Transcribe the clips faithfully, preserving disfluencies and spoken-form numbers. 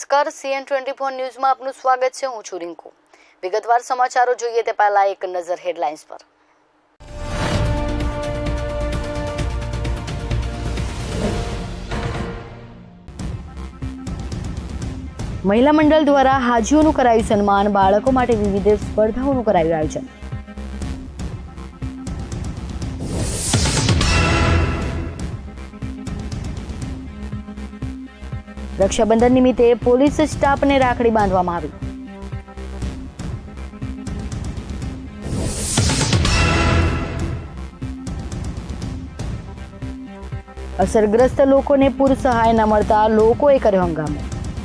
નમસ્કાર, CN twenty four ન્યૂઝમાં આપનું સ્વાગત છે. હું છું રિંકુ. વિગતવાર સમાચારો જોઈએ તે પહેલા એક નજર હેડલાઇન્સ પર. મહિલા મંડળ દ્વારા હાજીઓનું કરાયું સન્માન, બાળકો માટે વિવિધ સ્પર્ધાઓનું કરાયું આયોજન. રક્ષાબંધન નિમિત્તે પોલીસ સ્ટાફને રાખડી બાંધવામાં આવી. અસરગ્રસ્ત લોકોને પૂર સહાય ન મળતા લોકોએ કર્યો હંગામો.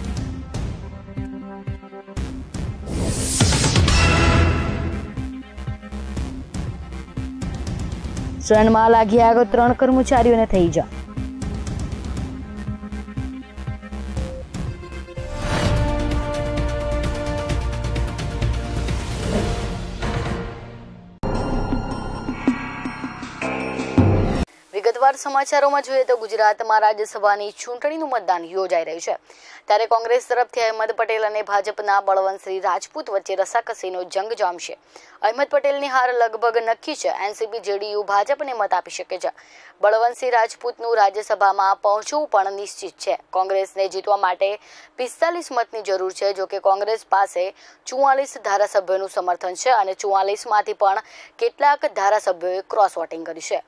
શ્રણમાં લાગી આગ, ત્રણ કર્મચારીઓને થઈ ઈજા. વિગતવાર સમાચારોમાં જોઈએ તો ગુજરાતમાં રાજ્યસભાની ચૂંટણીનું મતદાન યોજાઈ રહ્યું છે. ત્યારે કોંગ્રેસ તરફથી અહેમદ પટેલ અને ભાજપના બળવંતસિંહ રાજપૂત વચ્ચે રસાકસીનો જંગ જામશે. અહેમદ પટેલની હાર લગભગ નક્કી છે. એનસીપી જેડીયુ ભાજપને મત આપી શકે છે. બળવંતસિંહ રાજપૂતનું રાજ્યસભામાં પહોંચવું પણ નિશ્ચિત છે. કોંગ્રેસને જીતવા માટે પિસ્તાલીસ મતની જરૂર છે. જોકે કોંગ્રેસ પાસે ચુમ્માલીસ ધારાસભ્યોનું સમર્થન છે અને ચુમ્માલીસમાંથી પણ કેટલાક ધારાસભ્યોએ ક્રોસ વોટિંગ કર્યું છે.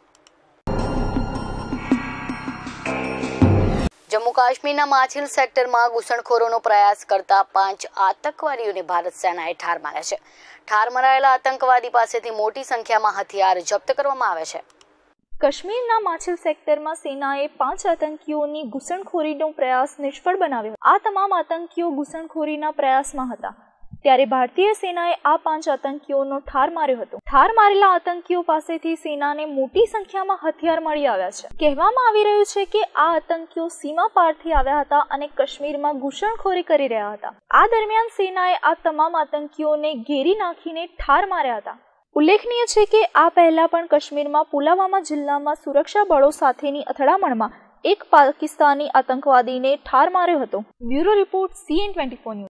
જમ્મુ કાશ્મીરના માછિલ સેક્ટરમાં ઘૂસણખોરોનો પ્રયાસ કરતા પાંચ આતંકવાદીઓને ભારત સેનાએ ઠાર માર્યા છે. ઠાર મરાયેલા આતંકવાદી પાસેથી મોટી સંખ્યામાં હથિયાર જપ્ત કરવામાં આવે છે. કાશ્મીરના માછિલ સેક્ટરમાં સેનાએ પાંચ આતંકીઓની ઘૂસણખોરીનો પ્રયાસ નિષ્ફળ બનાવ્યો. આ તમામ આતંકીઓ ઘૂસણખોરીના પ્રયાસમાં હતા ત્યારે ભારતીય સેનાએ આ પાંચ આતંકીઓનો ઠાર માર્યો હતો. ઠાર મારેલા આતંકીઓ પાસેથી સેનાને મોટી સંખ્યામાં હથિયાર મળી આવ્યા છે. કહેવામાં આવી રહ્યું છે કે આ આતંકીઓ સીમા પારથી આવ્યા હતા અને કાશ્મીરમાં ઘૂસણખોરી કરી રહ્યા હતા. આ દરમિયાન સેનાએ આ તમામ આતંકીઓને ઘેરી નાખીને ઠાર માર્યા હતા. ઉલ્લેખનીય છે કે આ પહેલા પણ કાશ્મીરમાં પુલવામા જિલ્લામાં સુરક્ષા બળો સાથેની અથડામણમાં એક પાકિસ્તાની આતંકવાદીને ઠાર માર્યો હતો. Bureau report, CN twenty four news.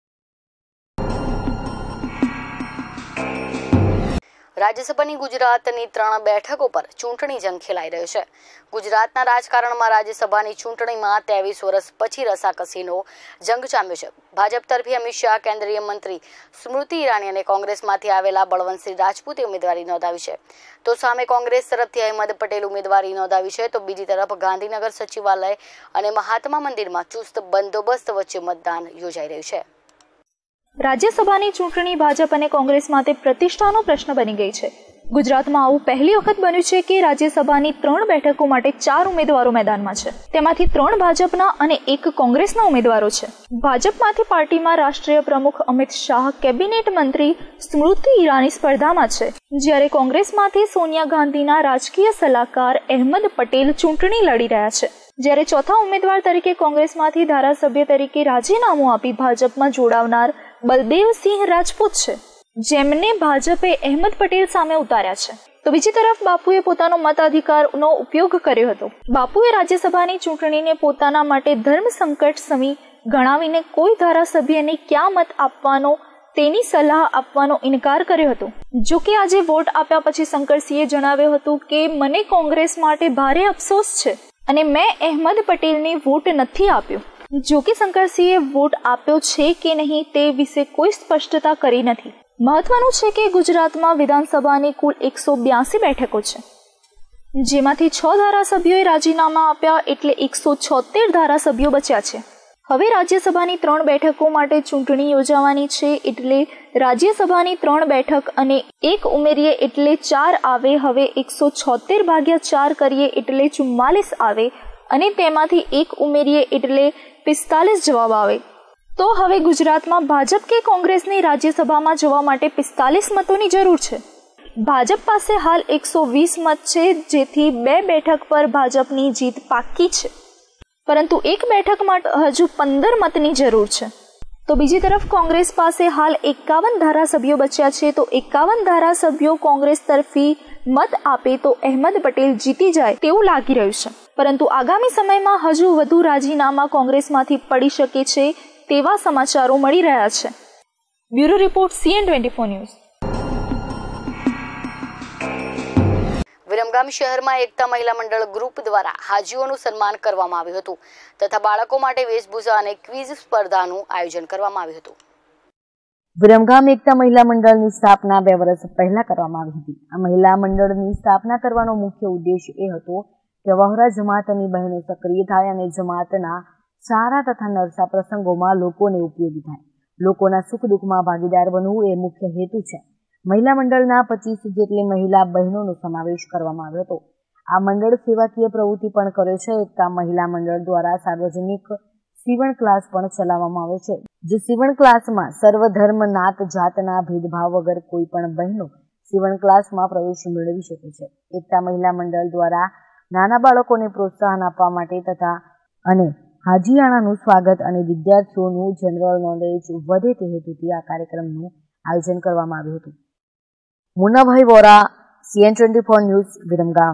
રાજ્યસભાની ગુજરાતની ત્રણ બેઠકો પર ચૂંટણી જંગ ખેલાઈ રહ્યો છે. ગુજરાતના રાજકારણમાં રાજ્યસભાની ચૂંટણીમાં ત્રેવીસ વર્ષ પછી રસાકસીનો જંગ જામ્યો છે. ભાજપ તરફી અમિત શાહ, કેન્દ્રીય મંત્રી સ્મૃતિ ઈરાની અને કોંગ્રેસમાંથી આવેલા બળવંતસિંહ રાજપૂતે ઉમેદવારી નોંધાવી છે. તો સામે કોંગ્રેસ તરફથી અહેમદ પટેલ ઉમેદવારી નોંધાવી છે. તો બીજી તરફ ગાંધીનગર સચિવાલય અને મહાત્મા મંદિરમાં ચુસ્ત બંદોબસ્ત વચ્ચે મતદાન યોજાઈ રહ્યું છે. રાજ્યસભાની ચૂંટણી ભાજપ અને કોંગ્રેસ માટે પ્રતિષ્ઠાનો પ્રશ્ન બની ગઈ છે. ગુજરાતમાં આવું પહેલી વખત બન્યું છે કે રાજ્યસભાની ત્રણ બેઠકો માટે ચાર ઉમેદવારો મેદાનમાં છે. તેમાંથી ત્રણ ભાજપના અને એક કોંગ્રેસના ઉમેદવારો છે. ભાજપમાંથી પાર્ટીમાં રાષ્ટ્રીય પ્રમુખ અમિત શાહ, કેબિનેટ મંત્રી સ્મૃતિ ઈરાની સ્પર્ધામાં છે, જ્યારે કોંગ્રેસમાંથી સોનિયા ગાંધીના રાજકીય સલાહકાર અહેમદ પટેલ ચૂંટણી લડી રહ્યા છે. જ્યારે ચોથા ઉમેદવાર તરીકે કોંગ્રેસમાંથી ધારાસભ્ય તરીકે રાજીનામું આપી ભાજપમાં જોડાવનાર બલદેવસિંહ રાજપૂત છે, જેમને ભાજપે અહેમદ પટેલ સામે ઉતાર્યા છે. તો બીજી તરફ બાપુએ પોતાનો મતાધિકારનો ઉપયોગ કર્યો હતો. બાપુએ રાજ્યસભાની ચૂંટણીને પોતાના માટે ધર્મ સંકટ સમી ગણાવીને કોઈ ધારાસભ્યને ક્યાં મત આપવાનો તેની સલાહ આપવાનો ઇનકાર કર્યો હતો. જો કે આજે વોટ આપ્યા પછી શંકરસિંહે જણાવ્યું હતું કે મને કોંગ્રેસ માટે ભારે અફસોસ છે અને મેં અહેમદ પટેલને વોટ નથી આપ્યો. જો કે શંકરસિંહે વોટ આપ્યો છે કે નહીં તે વિશે કોઈ સ્પષ્ટતા કરી નથી. મહત્વનું છે કે ગુજરાતમાં વિધાનસભાની કુલ એકસો બ્યાસી બેઠકો છે, જેમાંથી છ ધારાસભ્યોએ રાજીનામા આપ્યા એટલે એકસો છોતેર ધારાસભ્યો બચ્યા છે. હવે રાજ્યસભાની ત્રણ બેઠકો માટે ચૂંટણી યોજાવાની છે એટલે રાજ્યસભાની ત્રણ બેઠક અને એક ઉમેરીએ એટલે ચાર આવે. હવે એકસો છોતેર ભાગ્યા ચાર કરીએ એટલે ચુમ્માલીસ આવે અને તેમાંથી એક ઉમેરીએ એટલે પિસ્તાલીસ જવાબ આવે. તો હવે ગુજરાતમાં ભાજપ કે કોંગ્રેસની રાજ્યસભામાં જવા માટે પિસ્તાલીસ મતોની જરૂર છે. ભાજપ પાસે હાલ એકસો વીસ મત છે, જેથી બે બેઠક પર ભાજપની જીત પાક્કી છે, પરંતુ એક બેઠક માટે હજુ પંદર મતની જરૂર છે. તો બીજી તરફ કોંગ્રેસ પાસે હાલ એકાવન ધારાસભ્યો બચ્યા છે. તો એકાવન ધારાસભ્યો કોંગ્રેસ તરફી મત આપે તો અહેમદ પટેલ જીતી જાય તેવું લાગી રહ્યું છે. પરંતુ આગામી સમયમાં હજુ વધુ રાજીનામા કોંગ્રેસમાંથી પડી શકે છે, તેવા સમાચારો મળી રહ્યા છે. Bureau report CN twenty four news. Viramgam શહેરમાં એકતા મહિલા મંડળ ગ્રુપ દ્વારા હાજીઓનું સન્માન કરવામાં આવ્યું હતું તથા બાળકો માટે વેશભૂષા અને ક્વિઝ સ્પર્ધાનું આયોજન કરવામાં આવ્યું હતું. વિરમગામ એકતા મહિલા મંડળની સ્થાપના બે વર્ષ પહેલા કરવામાં આવી હતી. આ મહિલા મંડળની સ્થાપના કરવાનો મુખ્ય ઉદ્દેશ એ હતો કે વહોરા જમાતની બહેનો સક્રિય થાય અને જમાતના સારા તથા નરસા પ્રસંગોમાં લોકોને ઉપયોગી થાય. લોકોના સુખ દુઃખમાં ભાગીદાર બનવું એ મુખ્ય હેતુ છે. મહિલા મંડળના પચીસ જેટલી મહિલા બહેનોનો સમાવેશ કરવામાં આવ્યો હતો. આ મંડળ સેવાકીય પ્રવૃત્તિ પણ કરે છે. એકતા મહિલા મંડળ દ્વારા સાર્વજનિક સીવણ ક્લાસ પણ ચલાવવામાં આવે છે, જે સીવણ ક્લાસમાં સર્વ ધર્મ નાત જાતના ભેદભાવ વગર કોઈ પણ બહેનો સીવણ ક્લાસમાં પ્રવેશ મેળવી શકે છે. એકતા મહિલા મંડળ દ્વારા નાના બાળકોને પ્રોત્સાહન આપવા માટે તથા અને હાજીયાણાનું સ્વાગત અને વિદ્યાર્થીઓનું જનરલ નોલેજ વધે તે હેતુથી આ કાર્યક્રમનું આયોજન કરવામાં આવ્યું હતું. Munnabhai Vora, CN twenty four news, Viramgam.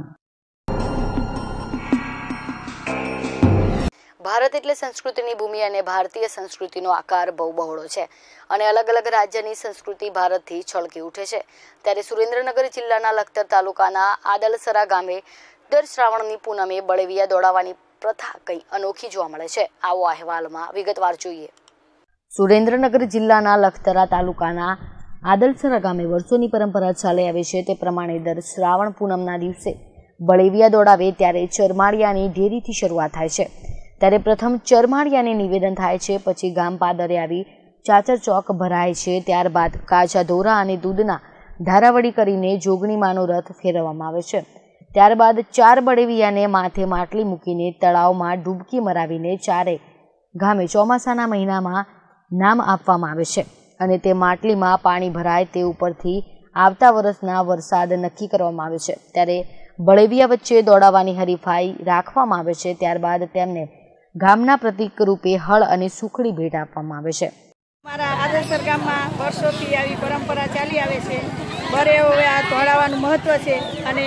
Bharat એટલે સંસ્કૃતિની ભૂમિ અને ભારતીય સંસ્કૃતિનો આકાર બહુ બહોળો છે અને અલગ અલગ રાજ્યની સંસ્કૃતિ ભારતથી છલકી ઉઠે છે. ત્યારે સુરેન્દ્રનગર જિલ્લાના લખતર તાલુકાના આદલસરા ગામે દર શ્રાવણની પૂનમે બળેવિયા દોડાવવાની પ્રથા કંઈ અનોખી જોવા મળે છે. આવો અહેવાલમાં વિગતવાર જોઈએ. સુરેન્દ્રનગર જિલ્લાના લખતરા તાલુકાના આદલસરા ગામે વર્ષોની પરંપરા ચાલી આવે છે. તે પ્રમાણે દર શ્રાવણ પૂનમના દિવસે બળેવિયા દોડાવે ત્યારે ચરમાળિયાની ઢેરીથી શરૂઆત થાય છે. ત્યારે પ્રથમ ચરમાળિયાને નિવેદન થાય છે, પછી ગામ પાદરે આવી ચાચર ચોક ભરાય છે. ત્યારબાદ કાચા દોરા અને દૂધના ધારાવડી કરીને જોગણીમાનો રથ ફેરવવામાં આવે છે. ત્યારબાદ ચાર બળેવિયાને માથે માટલી મૂકીને તળાવમાં ડૂબકી મરાવીને ચારે ગામે ચોમાસાના મહિનામાં નામ આપવામાં આવે છે અને તે માટલીમાં પાણી ભરાય તે ઉપરથી આવતા વર્ષના વરસાદ નક્કી કરવામાં આવે છે. ત્યારે બળેવિયા વચ્ચે દોડાવવાની હરીફાઈ રાખવામાં આવે છે. ત્યારબાદ તેમને ગામના પ્રતીક રૂપે હળ અને સુખડી ભેટ આપવામાં આવે છે. મારા આદલસર ગામમાં વર્ષોથી આવી પરંપરા ચાલી આવે છે. બરે હવે આ દોડાવવાનું મહત્વ છે અને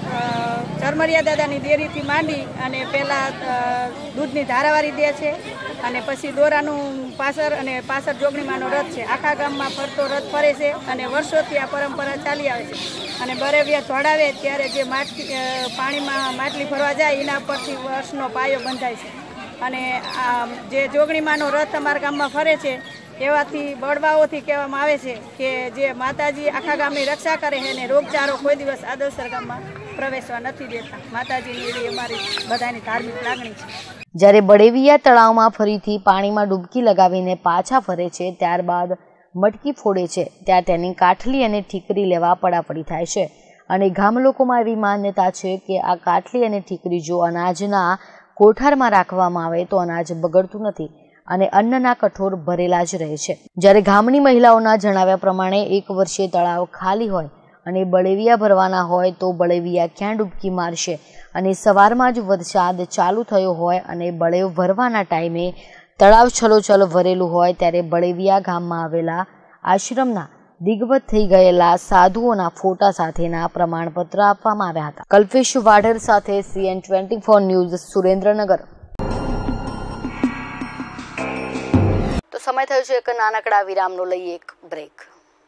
ચરમરિયા દાદાની દેરીથી માંડી અને પહેલાં દૂધની ધારાવારી દે છે અને પછી દોરાનું પાછળ અને પાછળ જોગણીમાંનો રથ છે. આખા ગામમાં ફરતો રથ ફરે છે અને વર્ષોથી આ પરંપરા ચાલી આવે છે. અને બળેવિયા દોડાવે ત્યારે જે માટલી પાણીમાં માટલી ભરવા જાય એના પરથી વર્ષનો પાયો બંધાય છે. અને આ જે જોગણીમાંનો રથ અમારા ગામમાં ફરે છે એવાથી બળવાઓથી કહેવામાં આવે છે કે જે માતાજી આખા ગામની રક્ષા કરે છે અને રોગચાળો કોઈ દિવસ આદલસર ગામમાં પ્રવેશવા નથી દેતા. માતાજીની એવી અમારી બધાની ધાર્મિક લાગણી છે. જ્યારે બળેવિયા તળાવમાં ફરીથી પાણીમાં ડૂબકી લગાવીને પાછા ફરે છે, ત્યારબાદ મટકી ફોડે છે, ત્યાં તેની કાઠલી અને ઠીકરી લેવા પડાપડી થાય છે. અને ગામ લોકોમાં એવી માન્યતા છે કે આ કાઠલી અને ઠીકરી જો અનાજના કોઠારમાં રાખવામાં આવે તો અનાજ બગડતું નથી અને અન્નના કઠોર ભરેલા જ રહે છે. જ્યારે ગામની મહિલાઓના જણાવ્યા પ્રમાણે એક વર્ષે તળાવ ખાલી હોય અને બળેવિયા ભરવાના હોય તો બળેવિયા ક્યાં ડૂબકી મારશે અને સવારમાં જ વરસાદ ચાલુ થયો હોય અને બળેવ ભરવાના ટાઈમે તળાવ છલોછલ ભરેલું હોય ત્યારે બળેવિયા ગામમાં આવેલા આશ્રમના દિગ્વત થઈ ગયેલા સાધુઓના ફોટા સાથેના પ્રમાણપત્ર આપવામાં આવ્યા હતા. કલ્પેશ વાઢેર સાથે CN twenty four news, Surendranagar. તો સમય થયો છે એક નાનકડા વિરામનો, લઈએ એક બ્રેક.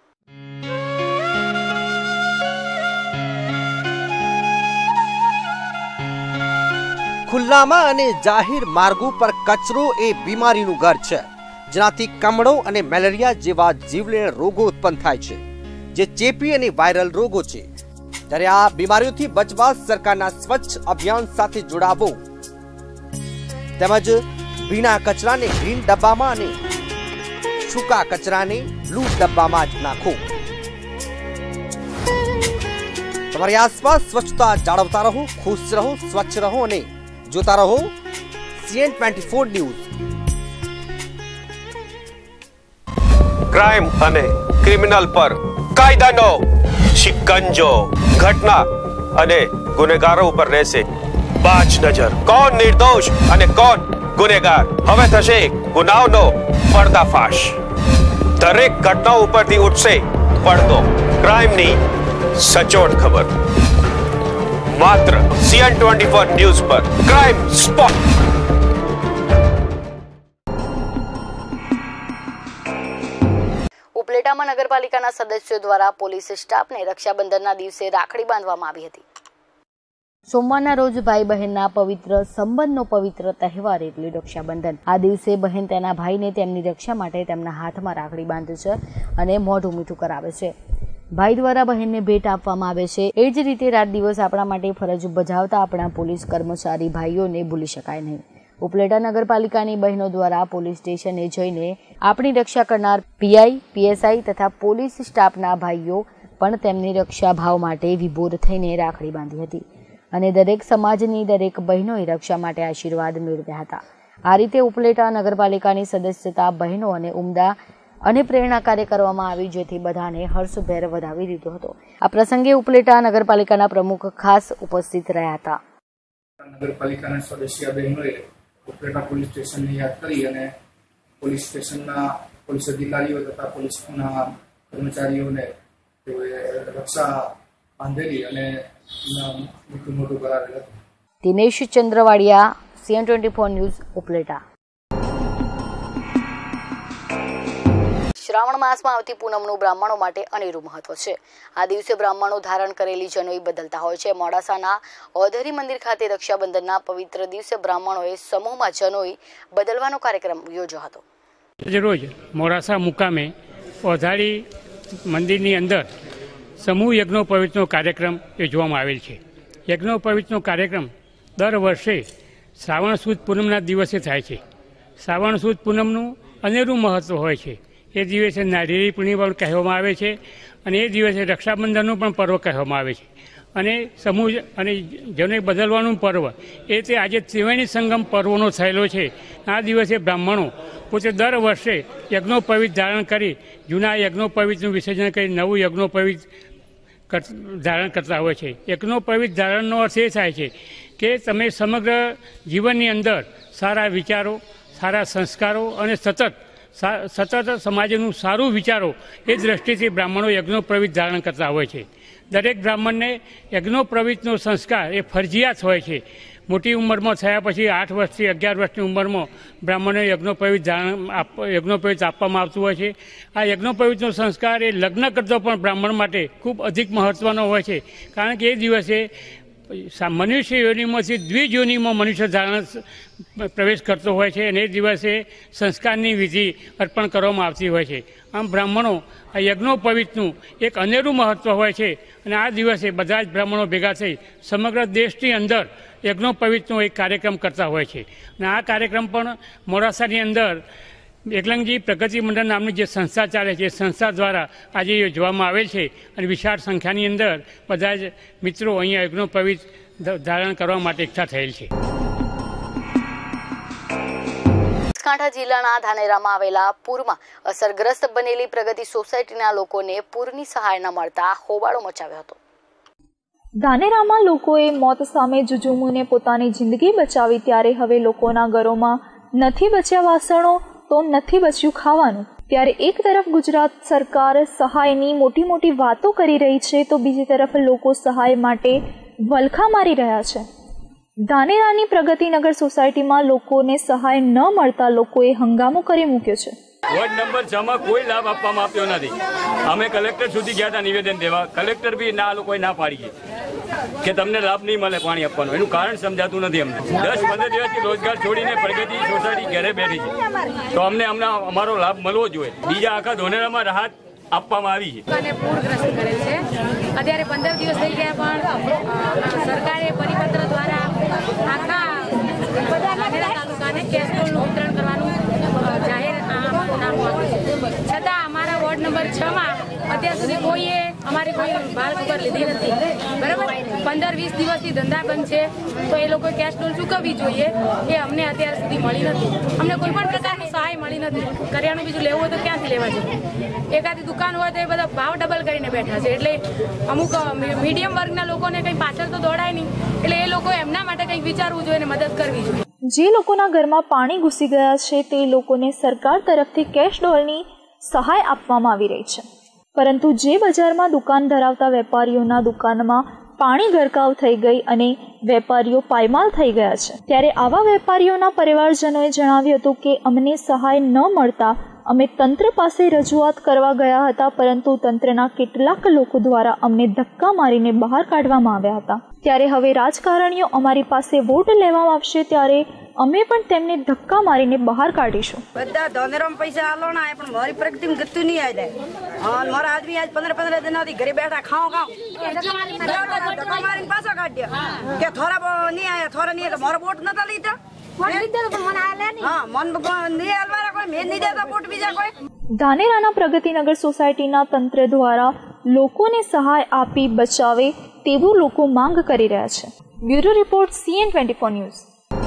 ખુલ્લામાં અને જાહેર માર્ગો પર કચરો એ બીમારીનું ઘર છે, જેનાથી કમળો અને મેલેરિયા જેવા જીવલેણ રોગો ઉત્પન્ન થાય છે, જે ચેપી અને વાયરલ રોગો છે. ત્યારે આ બીમારીઓથી બચવા સરકારના સ્વચ્છ અભિયાન સાથે જોડાવો તેમજ ભીના કચરાને ગ્રીન ડબ્બામાં અને સૂકા કચરાને બ્લુ ડબ્બામાં જ નાખો. તમારી આસપાસ સ્વચ્છતા જાળવતા રહો, ખુશ રહો, સ્વચ્છ રહો અને જોતા રહો CN twenty four news. Crime અને ક્રિમિનલ પર કાયદાનો શિકંજો, ઘટના અને ગુનેગારો ઉપર રહેશે બાજ નજર. કોણ નિર્દોષ અને કોણ ગુનેગાર, હવે થશે ગુનાઓનો પર્દાફાશ. દરેક ઘટના ઉપરથી ઉઠશે પડદો, ક્રાઇમની સચોટ ખબર. માત્ર સીએન ટ્વેન્ટી ફોર ન્યૂઝ પર ક્રાઇમ સ્પોટ. નગરપાલિકાના સદસ્યો દ્વારા પોલીસ સ્ટાફને રક્ષાબંધનના દિવસે રાખડી બાંધવામાં આવી હતી। સોમવારના રોજ ભાઈ બહેનના પવિત્ર સંબંધનો પવિત્ર તહેવાર એટલે રક્ષાબંધન। આ દિવસે બહેન તેના ભાઈને તેમની રક્ષા માટે તેમના હાથમાં રાખડી બાંધે છે અને મોઢું મીઠું કરાવે છે। ભાઈ દ્વારા બહેનને ભેટ આપવામાં આવે છે। એ જ રીતે રાત દિવસ આપણા માટે ફરજ બજાવતા આપણા પોલીસ કર્મચારી ભાઈઓને ભૂલી શકાય નહીં। ઉપલેટા નગરપાલિકાની બહેનો દ્વારા પોલીસ સ્ટેશને જઈને આપણી રક્ષા કરનાર પીઆઈ, પીએસઆઈ તથા પોલીસ સ્ટાફના ભાઈઓ પણ તેમની રક્ષા ભાવ માટે વિભોર થઈને રાખડી બાંધી હતી અને દરેક સમાજની દરેક બહેનોએ રક્ષા માટે આશીર્વાદ મેળવ્યા હતા। આ રીતે ઉપલેટા નગરપાલિકાની સદસ્યતા બહેનો અને ઉમદા અને પ્રેરણાકારી કરવામાં આવી, જેથી બધાને હર્ષભેર વધાવી દીધો હતો। આ પ્રસંગે ઉપલેટા નગરપાલિકાના પ્રમુખ ખાસ ઉપસ્થિત રહ્યા હતા। નગરપાલિકાના સદસ્ય બહેનોએ ઉપલેટા પોલીસ સ્ટેશનને યાદ કરી અને પોલીસ સ્ટેશનના પોલીસ અધિકારીઓ તથા પોલીસના કર્મચારીઓને રક્ષા બાંધેલી અને મોટું મોટું કરાવેલ હતું। Dinesh Chandravadiya, CN twenty four news, Upleta. Shravan માસમાં આવતી પૂનમનું બ્રાહ્મણો માટે અનેરું મહત્વ છે। આ દિવસે બ્રાહ્મણો ધારણ કરેલી જનોઈ બદલતા હોય છે। મોડાસાના ઓધરી મંદિર ખાતે રક્ષાબંધનના પવિત્ર દિવસે બ્રાહ્મણોએ સમૂહમાં જનોઈ બદલવાનો કાર્યક્રમ યોજ્યો હતો। રોજ મોડાસા મુકામે ઓધારી મંદિરની અંદર સમૂહ યજ્ઞોપવિતનો કાર્યક્રમ યોજવામાં આવેલ છે। યજ્ઞોપવિતનો કાર્યક્રમ દર વર્ષે શ્રાવણ સુદ પૂનમના દિવસે થાય છે। શ્રાવણ સુદ પૂનમનું અનેરું મહત્વ હોય છે। એ દિવસે નારિયેળી પૂર્ણિમા કહેવામાં આવે છે અને એ દિવસે રક્ષાબંધનનું પણ પર્વ કહેવામાં આવે છે અને સમૂહ અને જનોઈ બદલવાનું પર્વ એ તે આજે ત્રિવેણી સંગમ પર્વનો થયેલો છે। આ દિવસે બ્રાહ્મણો પોતે દર વર્ષે યજ્ઞોપવિત ધારણ કરી જૂના યજ્ઞોપવિતનું વિસર્જન કરી નવું યજ્ઞોપવિત ધારણ કરતા હોય છે। યજ્ઞોપવિત ધારણનો અર્થ એ થાય છે કે તમે સમગ્ર જીવનની અંદર સારા વિચારો, સારા સંસ્કારો અને સતત સતત સમાજનું સારું વિચારો એ દ્રષ્ટિથી બ્રાહ્મણો યજ્ઞોપવિત ધારણ કરતા હોય છે। દરેક બ્રાહ્મણને યજ્ઞોપવિતનો સંસ્કાર એ ફરજિયાત હોય છે। મોટી ઉંમરમાં થયા પછી આઠ વર્ષથી અગિયાર વર્ષની ઉંમરમાં બ્રાહ્મણોને યજ્ઞોપવિત ધારણ આપ યજ્ઞોપવિત આપવામાં આવતું હોય છે। આ યજ્ઞોપવિતનો સંસ્કાર એ લગ્ન કરતો પણ બ્રાહ્મણ માટે ખૂબ અધિક મહત્ત્વનો હોય છે, કારણ કે એ દિવસે મનુષ્ય યોનિમાંથી દ્વિજયોનિમાં મનુષ્ય ધારણ પ્રવેશ કરતો હોય છે અને એ દિવસે સંસ્કારની વિધિ અર્પણ કરવામાં આવતી હોય છે। આમ બ્રાહ્મણો આ યજ્ઞોપવિતનું એક અનેરું મહત્ત્વ હોય છે અને આ દિવસે બધા જ બ્રાહ્મણો ભેગા થઈ સમગ્ર દેશની અંદર યજ્ઞોપવિતનો એક કાર્યક્રમ કરતા હોય છે અને આ કાર્યક્રમ પણ મોડાસાની અંદર એકલંગજી પ્રગતિ મંડળ નામની જે સંસ્થા ચાલે છે એ સંસ્થા દ્વારા આજે યોજવામાં આવેલ છે અને વિશાળ સંખ્યાની અંદર બધા જ મિત્રો અહીંયા યજ્ઞોપવિત ધારણ કરવા માટે એકઠા થયેલ છે। બનાસકાંઠા જિલ્લાના ધાનેરામાં આવેલા પૂરમાં અસરગ્રસ્ત બનેલી પ્રગતિ સોસાયટીના લોકોને પૂરની સહાય ન મળતા હોબાળો મચાવ્યો હતો। ધાનેરામાં લોકોએ મોત સામે જુજુમુને પોતાની જિંદગી બચાવી, ત્યારે હવે લોકોના ઘરોમાં નથી બચ્યા વાસણો તો નથી બચ્યું ખાવાનું। ત્યારે એક તરફ ગુજરાત સરકાર સહાયની મોટી મોટી વાતો કરી રહી છે તો બીજી તરફ લોકો સહાય માટે વલખા મારી રહ્યા છે। ધાનેરાની પ્રગતિનગર સોસાયટીમાં લોકોને સહાય ન મળતા લોકોએ હંગામો કરી મૂક્યો છે। વોર્ડ નંબર છ માં કોઈ લાભ આપવામાં આવ્યો નથી। અમે કલેક્ટર સુધી ગયા હતા નિવેદન દેવા, કલેક્ટર બી ના લોકોએ ના પાડી છે કે તમને લાભ નહીં મળે પાણી આપવાનું। એનું કારણ સમજાતું નથી અમને। દસ પંદર દિવસથી રોજગાર છોડીને પ્રગતિ સોસાયટી ઘરે બેઠી છે, તો અમને અમને અમારો લાભ મળવો જોઈએ। બીજા આખા ધોનેરામાં રાહત આપવામાં આવી છે। પૂરગ્રસ્ત કરેલ છે। અત્યારે પંદર દિવસ થઈ ગયા પણ સરકારે પરિપત્ર દ્વારા આખા તાલુકાને કેસ્ટ્રોલનું વિતરણ કરવાનું જાહેર નામું આપ્યું છે, છતાં અમારા વોર્ડ નંબર છ માં અત્યાર સુધી કોઈએ અમારી કોઈ ભાર ખબર લીધી નથી। બરાબર, પંદર વીસ દિવસથી ધંધા બંધ છે તો એ લોકો કેસ્ટ્રોલ ચૂકવવી જોઈએ, એ અમને અત્યાર સુધી મળી નથી। અમને કોઈ પણ પ્રકારની સહાય મળી નથી। કરિયાણું બીજું લેવું હોય તો ક્યાંથી લેવા જોઈએ? એકાદી દુકાન હોય તો એ બધા ભાવ ડબલ કરીને બેઠા છે, એટલે અમુક મીડિયમ વર્ગના લોકોને કંઈ પાછળ તો દોડાય નહીં, એટલે એ લોકો એમના માટે કંઈક વિચારવું જોઈએ અને મદદ કરવી જોઈએ। જે લોકોના ઘરમાં પાણી ઘૂસી ગયા છે તે લોકોને સરકાર તરફથી કેશ ડોલની સહાય આપવામાં આવી રહી છે, પરંતુ જે બજારમાં દુકાન ધરાવતા વેપારીઓના દુકાનમાં પાણી ગરકાવ થઈ ગઈ અને વેપારીઓ પાયમાલ થઈ ગયા છે। ત્યારે આવા વેપારીઓના પરિવારજનોએ જણાવ્યું હતું કે અમને સહાય ન મળતા અમે તંત્ર પાસે રજૂઆત કરવા ગયા હતા, પરંતુ તંત્રના કેટલાક લોકો દ્વારા અમને ધક્કા મારીને બહાર કાઢવામાં આવ્યા હતા. ત્યારે હવે રાજકારણીઓ અમારી પાસે વોટ લેવામાં આવશે ત્યારે અમે પણ તેમને ધક્કા મારીને બહાર કાઢીશું. બધા ધોનેરામ પૈસા આલો ના પણ મારી પ્રગતિ ગતું નહીં આવી જાય. અને મારા આદમી આજ પંદર પંદર દિનથી ઘરે બેઠા ખાઓ ખાઓ ધક્કા મારીને પાછા કાઢ્યા કે થોડા નહીં આવ્યા, થોડા નહીં એટલે મારો વોટ નતા લીધા. ધાનેરાના પ્રગતિનગર સોસાયટીના તંત્ર દ્વારા લોકોને સહાય આપી બચાવે તેવું લોકો માંગ કરી રહ્યા છે. Bureau report CN twenty four news.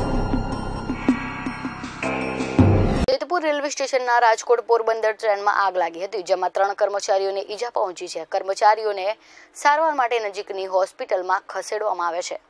Jetpur railway સ્ટેશનના રાજકોટ પોરબંદર ટ્રેનમાં આગ લાગી હતી, જેમાં ત્રણ કર્મચારીઓને ઈજા પહોંચી છે. કર્મચારીઓને સારવાર માટે નજીકની હોસ્પિટલમાં ખસેડવામાં આવે છે.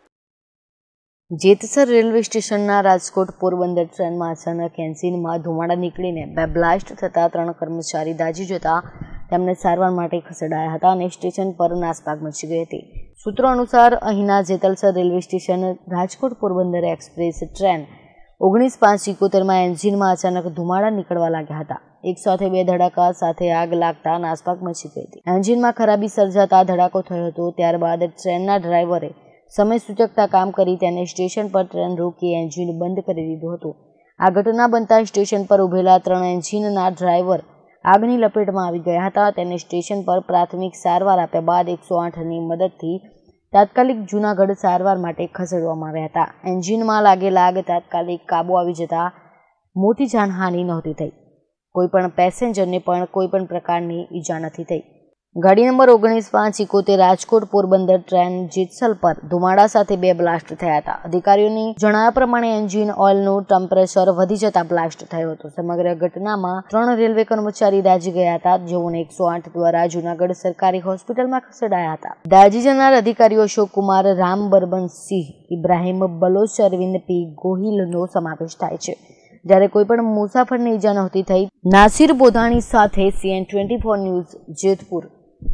જેતસર રેલવે સ્ટેશનના રાજકોટ પોરબંદર ટ્રેનમાં અચાનક એન્જિનમાં ધુમાડા નીકળીને બે બ્લાસ્ટ થતા ત્રણ કર્મચારી દાઝી જતા તેમને સારવાર માટે ખસેડાયા હતા અને સ્ટેશન પર નાસભાગ મચી ગઈ હતી. સૂત્રો અનુસાર અહીંના Jetalsar railway station Rajkot Porbandar express train ઓગણીસ પાંચ ઇકોતેરમાં એન્જિનમાં અચાનક ધુમાડા નીકળવા લાગ્યા હતા. એક સાથે બે ધડાકા સાથે આગ લાગતા નાસભાગ મચી ગઈ હતી. એન્જિનમાં ખરાબી સર્જાતા ધડાકો થયો હતો. ત્યારબાદ ટ્રેનના ડ્રાઈવરે સમય સૂચકતા કામ કરી તેને સ્ટેશન પર ટ્રેન રોકી એન્જિન બંધ કરી દીધું હતું. આ ઘટના બનતા સ્ટેશન પર ઉભેલા ત્રણ એન્જિનના ડ્રાઈવર આગની લપેટમાં આવી ગયા હતા. તેને સ્ટેશન પર પ્રાથમિક સારવાર આપ્યા બાદ એકસો આઠની મદદથી તાત્કાલિક જૂનાગઢ સારવાર માટે ખસેડવામાં આવ્યા હતા. એન્જિનમાં લાગેલા આગ તાત્કાલિક કાબુ આવી જતા મોટી જાનહાનિ નહોતી થઈ. કોઈપણ પેસેન્જરને પણ કોઈપણ પ્રકારની ઈજા નથી થઈ. ગાડી નંબર ઓગણીસ પાંચ ઇકોતેર રાજકોટ પોરબંદર ટ્રેન જેતસલ પર ધુમાડા સાથે બે બ્લાસ્ટ થયા હતા. અધિકારીઓની જણાવ્યા પ્રમાણે એન્જિન ઓઇલનું ટેમ્પરેચર વધી જતા બ્લાસ્ટ થયો હતો. સમગ્ર ઘટનામાં ત્રણ રેલવે કર્મચારી દાઝી ગયા હતા, જેઓને એકસો આઠ દ્વારા જૂનાગઢ સરકારી હોસ્પિટલમાં ખસેડાયા હતા. દાઝી જનાર અધિકારીઓ અશોક કુમાર, રામ બરબનસિંહ, ઇબ્રાહીમ બલોચ, અરવિંદ પી ગોહિલનો સમાવેશ થાય છે. જ્યારે કોઈ પણ મુસાફરને ઈજા નહોતી થઈ. નાસિર બોધાણી સાથે CN twenty four news, Jetpur.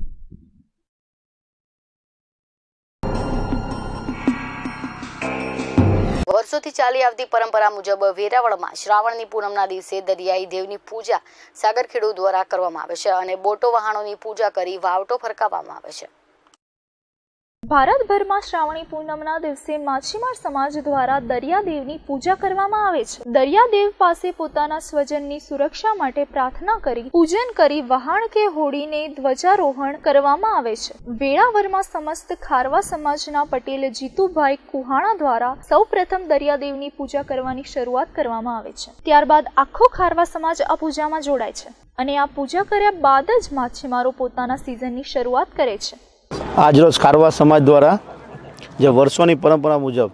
વર્ષોથી ચાલી આવતી પરંપરા મુજબ વેરાવળમાં શ્રાવણની પૂનમના દિવસે દરિયાઈ દેવની પૂજા સાગરખેડુ દ્વારા કરવામાં આવે છે અને બોટો વહાણોની પૂજા કરી વાવટો ફરકાવવામાં આવે છે. ભારતભરમાં શ્રાવણી પૂનમના દિવસે માછીમાર સમાજ દ્વારા દરિયાદેવની પૂજા કરવામાં આવે છે. દરિયાદેવ પાસે પોતાના સ્વજનની સુરક્ષા માટે પ્રાર્થના કરી પૂજન કરી વહાણ કે હોડીને ધ્વજારોહણ કરવામાં આવે છે. વેળાવરમાં સમસ્ત ખારવા સમાજના પટેલ જીતુભાઈ કુહાણા દ્વારા સૌપ્રથમ દરિયાદેવની પૂજા કરવાની શરૂઆત કરવામાં આવે છે. ત્યારબાદ આખો ખારવા સમાજ આ પૂજામાં જોડાય છે અને આ પૂજા કર્યા બાદ જ માછીમારો પોતાના સિઝનની શરૂઆત કરે છે. આજરોજ ખારવા સમાજ દ્વારા જે વર્ષોની પરંપરા મુજબ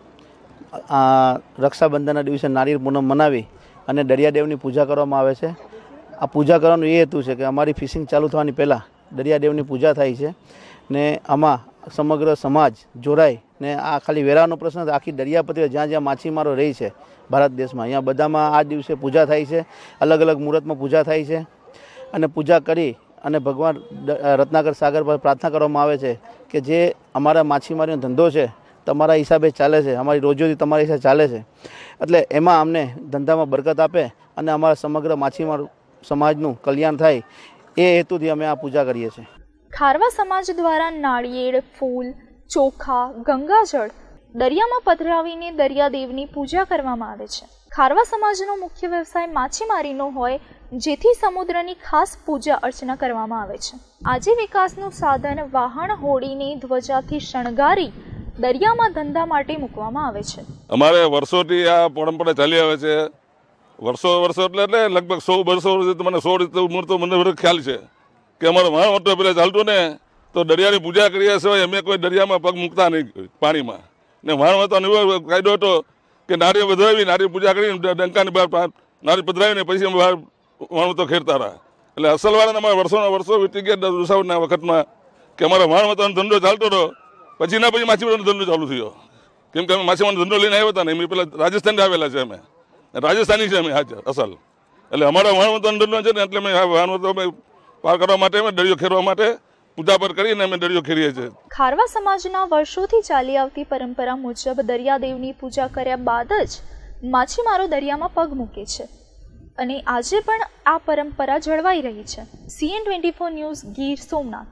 આ રક્ષાબંધનના દિવસે નારિયેળ પૂનમ મનાવી અને દરિયાદેવની પૂજા કરવામાં આવે છે. આ પૂજા કરવાનું એ હેતુ છે કે અમારી ફિશિંગ ચાલુ થવાની પહેલાં દરિયાદેવની પૂજા થાય છે ને આમાં સમગ્ર સમાજ જોડાય ને આ ખાલી વેરાનો પ્રશ્ન નથી, આખી દરિયાપટ્ટીઓ જ્યાં જ્યાં માછીમારો રહી છે ભારત દેશમાં અહીંયા બધામાં આ દિવસે પૂજા થાય છે. અલગ અલગ મુહૂર્તમાં પૂજા થાય છે અને પૂજા કરી અને ભગવાન રત્નાકર સાગર પર પ્રાર્થના કરવામાં આવે છે કે જે અમારા માછીમારીનો ધંધો છે તમારા હિસાબે ચાલે છે, અમારી રોજીરોટી તમારા હિસાબે ચાલે છે, એટલે એમાં અમને ધંધામાં બરકત આપે અને અમારા સમગ્ર માછીમાર સમાજનું કલ્યાણ થાય એ હેતુથી અમે આ પૂજા કરીએ છીએ. ખારવા સમાજ દ્વારા નાળિયેર, ફૂલ, ચોખા, ગંગાજળ દરિયામાં પધરાવીને દરિયાદેવની પૂજા કરવામાં આવે છે. ખારવા સમાજનો મુખ્ય વ્યવસાય માછીમારીનો હોય જેથી સમુદ્રની ખાસ પૂજા અર્ચના કરવામાં આવે છે. આજે વિકાસનું સાધન વાહન હોડીને ધ્વજાથી શણગારી દરિયામાં ધંધા માટે મૂકવામાં આવે છે. અમારે વર્ષોથી આ પરંપરા ચાલી આવે છે. વર્ષો વર્ષો એટલે એટલે લગભગ સો વર્ષો મને સો રીતે ઉંમર તો મને ખ્યાલ છે કે અમારો વાણ મોટો પેલા ચાલતું ને તો દરિયાની પૂજા કરીએ છીએ. અમે કોઈ દરિયામાં પગ મૂકતા નહીં પાણીમાં ને વાણ હતો એવો કાયદો હતો કે નારી વધાવી નારી પૂજા કરીને ડંકાની બહાર નારી પધરાવીને પછી અમે બહાર વાણ તો ખેરતા રહ્યા. એટલે અસલવાળાને અમારા વર્ષોના વર્ષો વીતી ગયા દુસાવના વખતમાં કે અમારો વાણ હતો ધંધો ચાલતો હતો. પછી ના પછી માછીમારીનો ધંધો ચાલુ થયો કેમ કે અમે માછીમારીનો ધંધો લઈને આવ્યા હતા ને એમ પેલા રાજસ્થાનથી આવેલા છે. અમે રાજસ્થાની છે અમે હાજર અસલ એટલે અમારા વાણવતનો ધંધો છે ને એટલે અમે વાણવતો અમે પાર કરવા માટે અમે દરિયો ખેરવા માટે પૂજા પર કરીને અમે દરિયો ખેરીએ છીએ. ખારવા સમાજના વર્ષોથી ચાલી આવતી પરંપરા મુજબ દરિયાદેવની પૂજા કર્યા બાદ જ માછીમારો દરિયામાં પગ મૂકે છે. અને આજે પણ આ પરંપરા જળવાઈ રહી છે. CN twenty four news, Gir Somnath.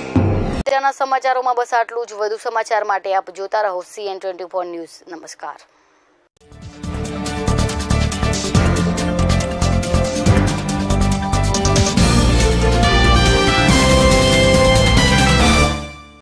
અત્યારના સમાચારોમાં બસ આટલું જ. વધુ સમાચાર માટે આપ જોતા રહો સીએન ટ્વેન્ટી ફોર ન્યૂઝ. નમસ્કાર.